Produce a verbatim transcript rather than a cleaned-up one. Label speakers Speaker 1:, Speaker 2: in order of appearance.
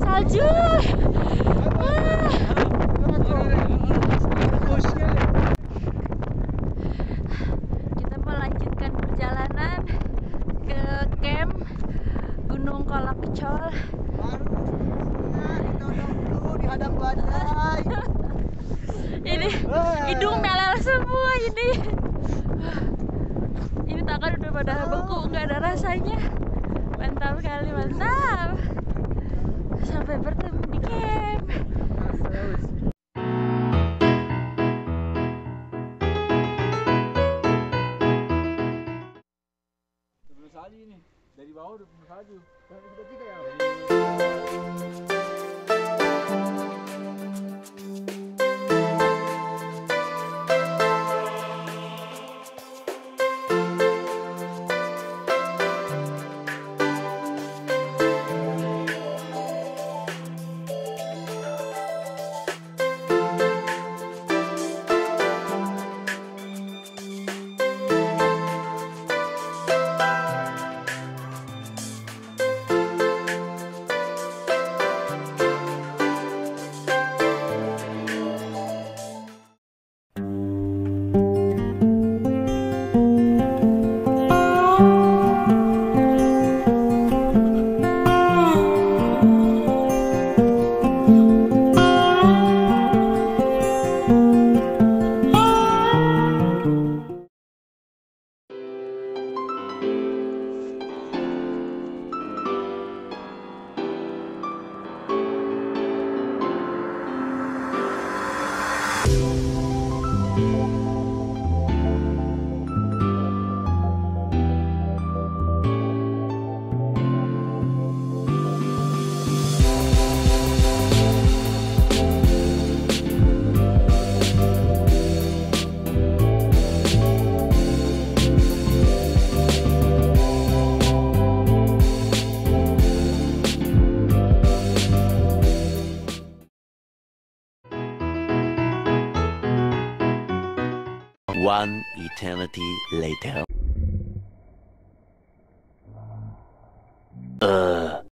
Speaker 1: salju. Wah. Kita melanjutkan perjalanan ke camp Gunung Kolakcol.
Speaker 2: Dihadang badai.
Speaker 1: Ini hidung melel semua ini. Ini tangan udah pada beku, nggak ada rasanya. Mantap kali, mantap. Sampai bertemu di camp.
Speaker 3: Belum salju ini. Dari bawah udah belum salju.
Speaker 2: Tiga-tiga ya.
Speaker 4: One eternity later. Uh.